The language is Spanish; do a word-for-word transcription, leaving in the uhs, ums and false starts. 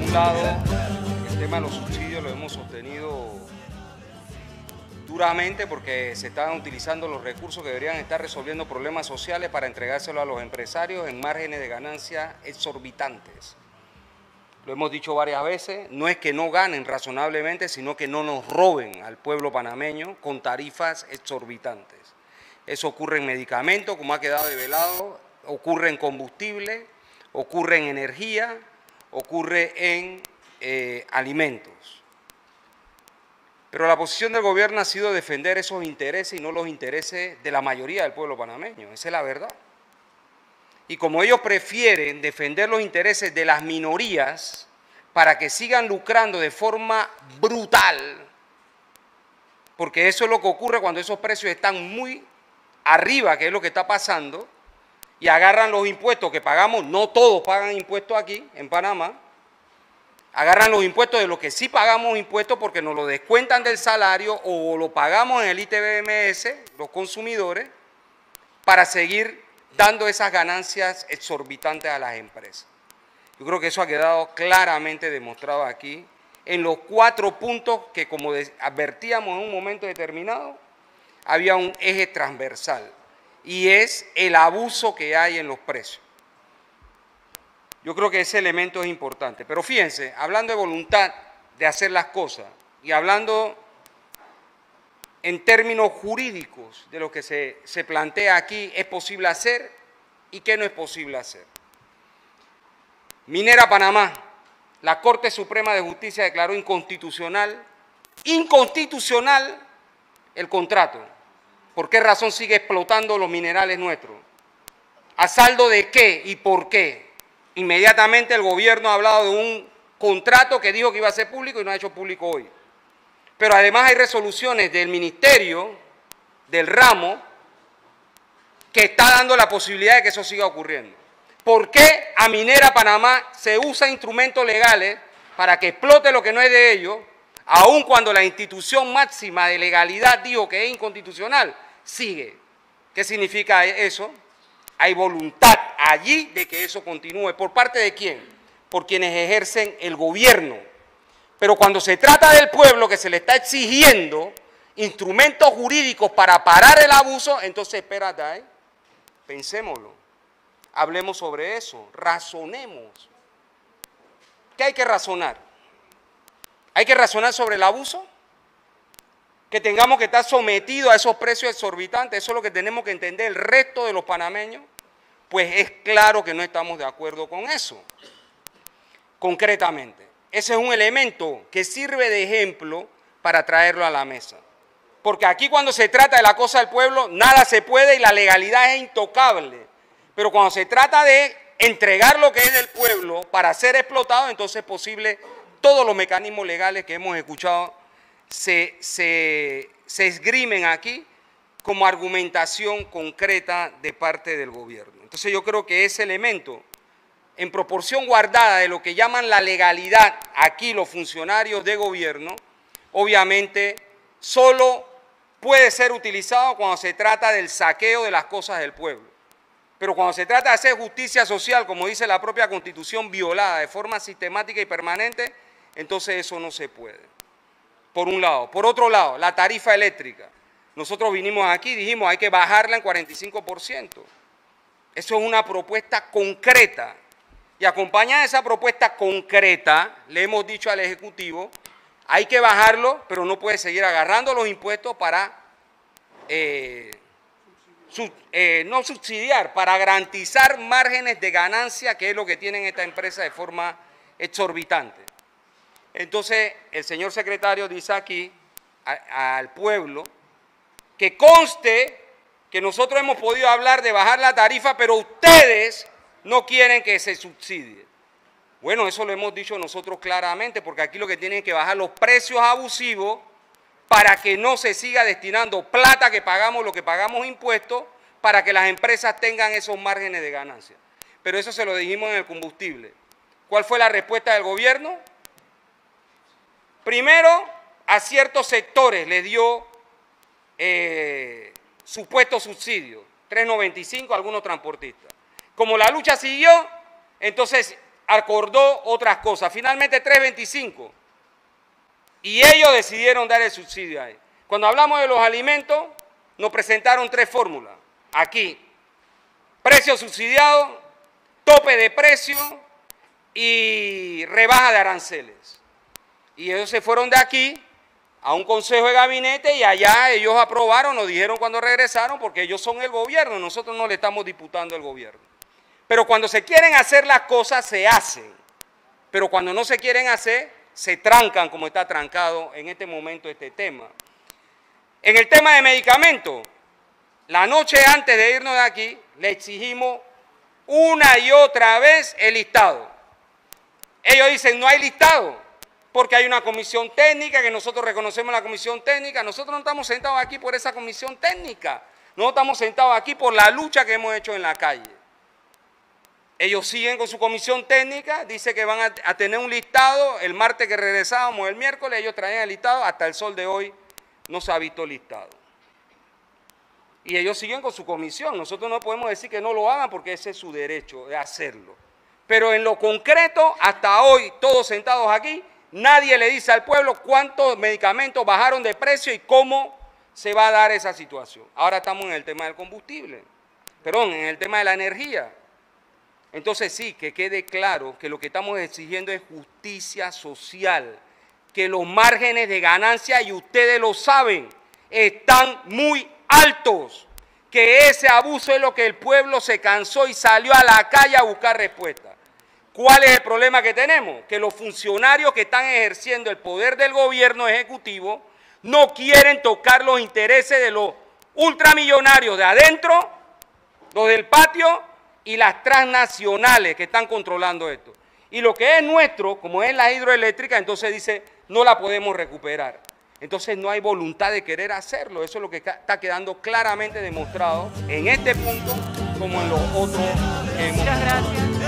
un lado, el tema de los subsidios lo hemos sostenido duramente porque se están utilizando los recursos que deberían estar resolviendo problemas sociales para entregárselos a los empresarios en márgenes de ganancia exorbitantes. Lo hemos dicho varias veces, no es que no ganen razonablemente, sino que no nos roben al pueblo panameño con tarifas exorbitantes. Eso ocurre en medicamentos, como ha quedado develado, ocurre en combustible, ocurre en energía, ocurre en eh, alimentos. Pero la posición del gobierno ha sido defender esos intereses y no los intereses de la mayoría del pueblo panameño. Esa es la verdad. Y como ellos prefieren defender los intereses de las minorías para que sigan lucrando de forma brutal, porque eso es lo que ocurre cuando esos precios están muy arriba, que es lo que está pasando, y agarran los impuestos que pagamos, no todos pagan impuestos aquí en Panamá, agarran los impuestos de los que sí pagamos impuestos porque nos lo descuentan del salario o lo pagamos en el I T B M S, los consumidores, para seguir dando esas ganancias exorbitantes a las empresas. Yo creo que eso ha quedado claramente demostrado aquí en los cuatro puntos que, como advertíamos en un momento determinado, había un eje transversal y es el abuso que hay en los precios. Yo creo que ese elemento es importante. Pero fíjense, hablando de voluntad de hacer las cosas y hablando en términos jurídicos de lo que se, se plantea aquí, es posible hacer y qué no es posible hacer. Minera Panamá, la Corte Suprema de Justicia declaró inconstitucional, inconstitucional el contrato. ¿Por qué razón sigue explotando los minerales nuestros? ¿A saldo de qué y por qué? Inmediatamente el gobierno ha hablado de un contrato que dijo que iba a ser público y no ha hecho público hoy. Pero además hay resoluciones del ministerio, del ramo, que está dando la posibilidad de que eso siga ocurriendo. ¿Por qué a Minera Panamá se usa instrumentos legales para que explote lo que no es de ellos, aun cuando la institución máxima de legalidad dijo que es inconstitucional? Sigue. ¿Qué significa eso? Hay voluntad allí de que eso continúe. ¿Por parte de quién? Por quienes ejercen el gobierno. Pero cuando se trata del pueblo que se le está exigiendo instrumentos jurídicos para parar el abuso, entonces espérate ahí, pensémoslo, hablemos sobre eso, razonemos. ¿Qué hay que razonar? ¿Hay que razonar sobre el abuso? Que tengamos que estar sometidos a esos precios exorbitantes, eso es lo que tenemos que entender el resto de los panameños. Pues es claro que no estamos de acuerdo con eso. Concretamente, ese es un elemento que sirve de ejemplo para traerlo a la mesa. Porque aquí cuando se trata de la cosa del pueblo, nada se puede y la legalidad es intocable. Pero cuando se trata de entregar lo que es del pueblo para ser explotado, entonces es posible todos los mecanismos legales que hemos escuchado se, se, se esgrimen aquí como argumentación concreta de parte del gobierno. Entonces yo creo que ese elemento, en proporción guardada de lo que llaman la legalidad aquí los funcionarios de gobierno, obviamente solo puede ser utilizado cuando se trata del saqueo de las cosas del pueblo. Pero cuando se trata de hacer justicia social, como dice la propia Constitución, violada de forma sistemática y permanente, entonces eso no se puede. Por un lado. Por otro lado, la tarifa eléctrica. Nosotros vinimos aquí y dijimos hay que bajarla en cuarenta y cinco por ciento. Eso es una propuesta concreta. Y acompañada de esa propuesta concreta, le hemos dicho al Ejecutivo, hay que bajarlo, pero no puede seguir agarrando los impuestos para, eh, sub, eh, no subsidiar, para garantizar márgenes de ganancia, que es lo que tienen esta empresa de forma exorbitante. Entonces, el señor secretario dice aquí a, al pueblo que conste que nosotros hemos podido hablar de bajar la tarifa, pero ustedes no quieren que se subsidie. Bueno, eso lo hemos dicho nosotros claramente, porque aquí lo que tienen es que bajar los precios abusivos para que no se siga destinando plata que pagamos, lo que pagamos impuestos, para que las empresas tengan esos márgenes de ganancia. Pero eso se lo dijimos en el combustible. ¿Cuál fue la respuesta del gobierno? Primero, a ciertos sectores les dio eh, supuestos subsidios, tres noventa y cinco a algunos transportistas. Como la lucha siguió, entonces acordó otras cosas, finalmente tres veinticinco. Y ellos decidieron dar el subsidio ahí. Cuando hablamos de los alimentos, nos presentaron tres fórmulas. Aquí, precio subsidiado, tope de precio y rebaja de aranceles. Y ellos se fueron de aquí a un consejo de gabinete y allá ellos aprobaron, nos dijeron cuando regresaron, porque ellos son el gobierno, nosotros no le estamos disputando al gobierno. Pero cuando se quieren hacer las cosas, se hacen. Pero cuando no se quieren hacer, se trancan como está trancado en este momento este tema. En el tema de medicamentos, la noche antes de irnos de aquí, le exigimos una y otra vez el listado. Ellos dicen, no hay listado, porque hay una comisión técnica, que nosotros reconocemos la comisión técnica. Nosotros no estamos sentados aquí por esa comisión técnica, no estamos sentados aquí por la lucha que hemos hecho en la calle. Ellos siguen con su comisión técnica, dice que van a, a tener un listado, el martes que regresábamos, el miércoles, ellos traían el listado, hasta el sol de hoy no se ha visto listado. Y ellos siguen con su comisión, nosotros no podemos decir que no lo hagan porque ese es su derecho de hacerlo. Pero en lo concreto, hasta hoy, todos sentados aquí, nadie le dice al pueblo cuántos medicamentos bajaron de precio y cómo se va a dar esa situación. Ahora estamos en el tema del combustible, perdón, en el tema de la energía. Entonces sí, que quede claro que lo que estamos exigiendo es justicia social, que los márgenes de ganancia, y ustedes lo saben, están muy altos, que ese abuso es lo que el pueblo se cansó y salió a la calle a buscar respuestas. ¿Cuál es el problema que tenemos? Que los funcionarios que están ejerciendo el poder del gobierno ejecutivo no quieren tocar los intereses de los ultramillonarios de adentro, los del patio y las transnacionales que están controlando esto. Y lo que es nuestro, como es la hidroeléctrica, entonces dice, no la podemos recuperar. Entonces no hay voluntad de querer hacerlo. Eso es lo que está quedando claramente demostrado en este punto como en los otros que hemos. Muchas gracias.